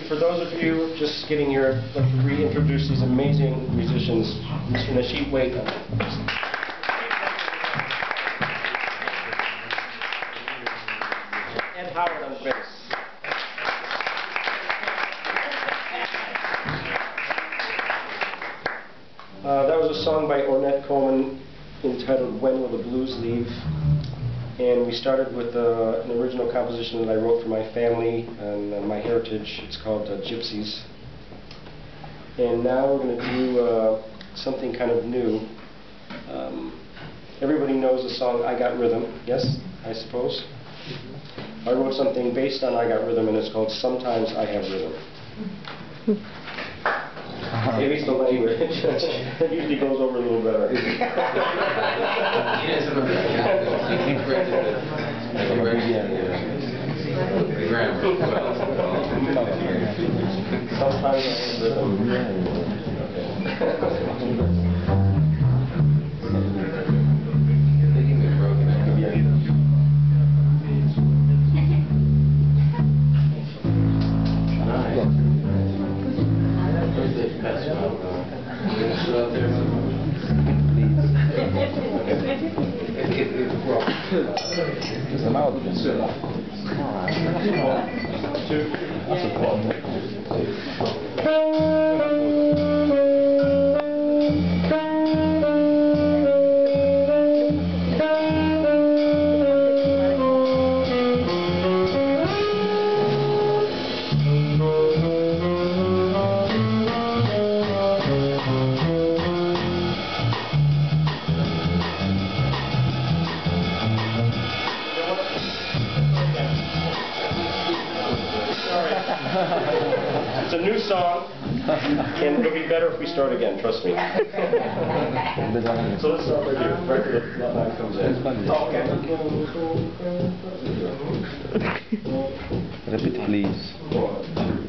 for those of you just getting here, I'd like to reintroduce these amazing musicians. Mr. Nasheed Waite. Ed Howard on bass. That was a song by Ornette Coleman entitled When Will the Blues Leave? And we started with an original composition that I wrote for my family and my heritage. It's called Gypsies. And now we're going to do something kind of new. Everybody knows the song I Got Rhythm, yes, I suppose? I wrote something based on I Got Rhythm, and it's called Sometimes I Have Rhythm. Maybe it's the language. It usually goes over a little better. Sometimes I have rhythm. It's a new song, and it'll be better if we start again, trust me. So let's start right here, right where the line comes in. Okay. Repeat, please.